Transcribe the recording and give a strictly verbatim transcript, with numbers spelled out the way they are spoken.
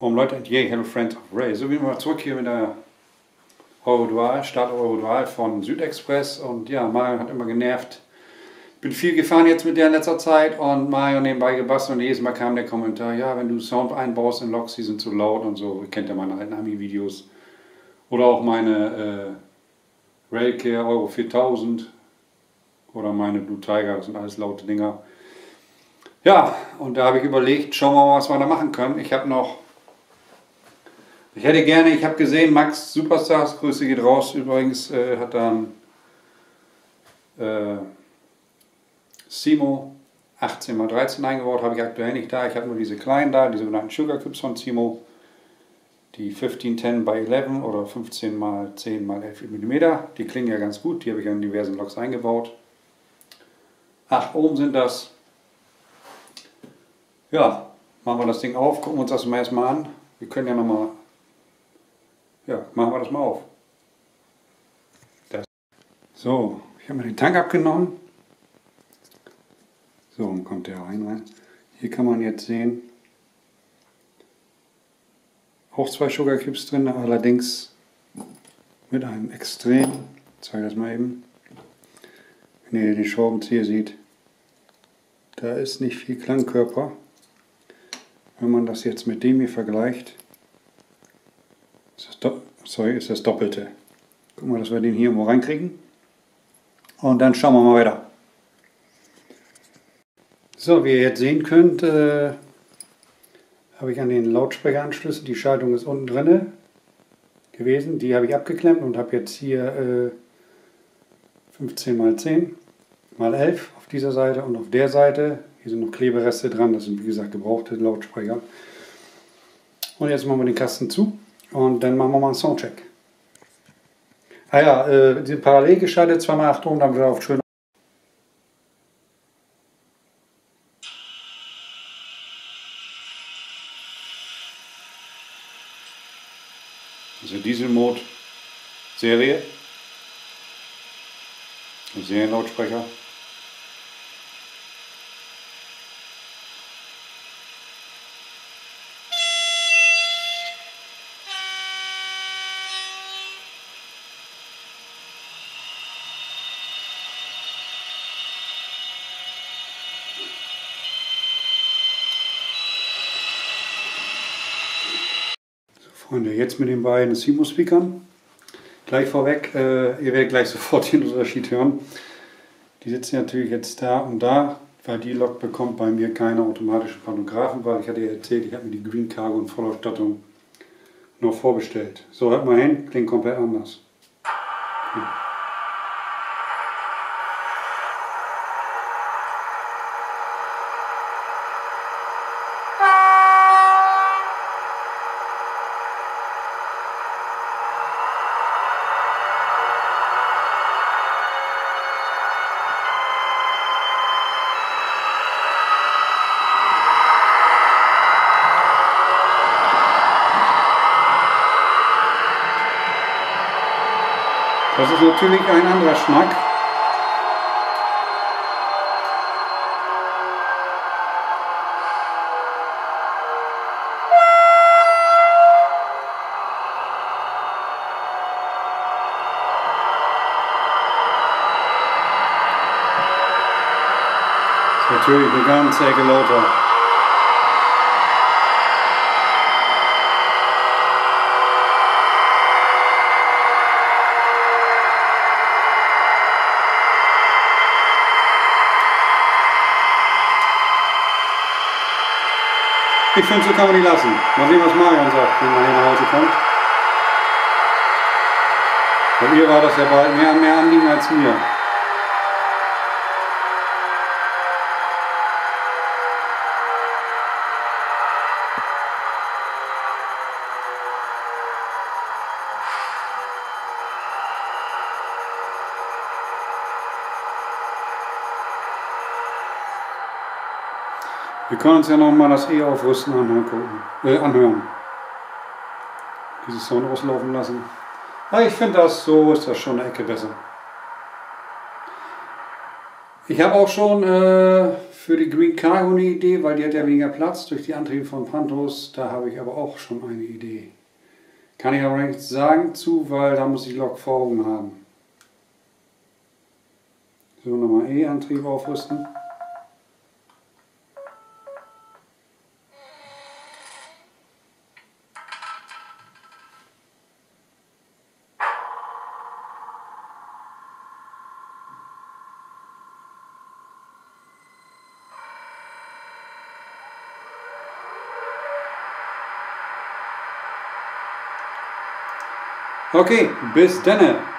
Warum Leute, yay, hello friends of Ray. So, wie wir zurück hier mit der Eurodual, Start Eurodual von Südexpress. Und ja, Mario hat immer genervt. Ich bin viel gefahren jetzt mit der in letzter Zeit und Mario nebenbei gebastelt und jedes Mal kam der Kommentar, ja, wenn du Sound einbaust in Loks, die sind zu laut und so. Ihr kennt ja meine alten Ami-Videos. Oder auch meine äh, Railcare Euro viertausend oder meine Blue Tiger, das sind alles laute Dinger. Ja, und da habe ich überlegt, schauen wir mal, was wir da machen können. Ich habe noch, ich hätte gerne, ich habe gesehen, Max Superstars, Grüße geht raus, übrigens äh, hat dann äh, Simo achtzehn mal dreizehn eingebaut, habe ich aktuell nicht da. Ich habe nur diese kleinen da, die sogenannten Sugar Cubes von Simo. Die fünfzehn zehn by elf oder fünfzehn mal zehn mal elf Millimeter. Die klingen ja ganz gut, die habe ich in diversen Loks eingebaut. acht Ohm sind das. Ja, machen wir das Ding auf, gucken wir uns das mal erstmal an. Wir können ja nochmal, ja, machen wir das mal auf. Das. So, ich habe mir den Tank abgenommen. So, dann kommt der rein, rein. Hier kann man jetzt sehen, auch zwei Sugar Cubes drin, allerdings mit einem Extrem. Ich zeige das mal eben. Wenn ihr den Schraubenzieher seht, da ist nicht viel Klangkörper. Wenn man das jetzt mit dem hier vergleicht, ist das, sorry, ist das Doppelte. Gucken wir, dass wir den hier irgendwo reinkriegen. Und dann schauen wir mal weiter. So, wie ihr jetzt sehen könnt, äh, habe ich an den Lautsprecheranschlüssen, die Schaltung ist unten drinne gewesen, die habe ich abgeklemmt und habe jetzt hier äh, fünfzehn mal zehn mal elf auf dieser Seite und auf der Seite. Hier sind noch Klebereste dran, das sind wie gesagt gebrauchte Lautsprecher. Und jetzt machen wir den Kasten zu und dann machen wir mal einen Soundcheck. Ah ja, äh, die sind parallel geschaltet, zwei mal acht Ohm, dann wird er auf schön. Also Diesel-Mode, Serie, Serienlautsprecher. Freunde, jetzt mit den beiden Simo-Speakern. Gleich vorweg, äh, ihr werdet gleich sofort den Unterschied hören. Die sitzen natürlich jetzt da und da, weil die Lok bekommt bei mir keine automatischen Pantographen, weil ich hatte ja erzählt, ich habe mir die Green Cargo in Vollausstattung noch vorbestellt. So, hört mal hin, klingt komplett anders. Ja. Das ist natürlich ein anderer Schnack. Das ist natürlich eine ganze Ecke lauter. Ich finde, so kann man die lassen. Mal sehen, was Marion sagt, wenn man hier nach Hause kommt. Bei ihr war das ja bald mehr, mehr Anliegen als mir. Wir können uns ja noch mal das E-Aufrüsten anhören. Äh, anhören. Dieses Sound auslaufen lassen. Aber ich finde das, so ist das schon eine Ecke besser. Ich habe auch schon äh, für die Green Cargo eine Idee, weil die hat ja weniger Platz durch die Antriebe von Pantos. Da habe ich aber auch schon eine Idee. Kann ich aber nichts sagen zu, weil da muss ich Lok vor Augen haben. So, nochmal E-Antrieb aufrüsten. Okay, bis denne.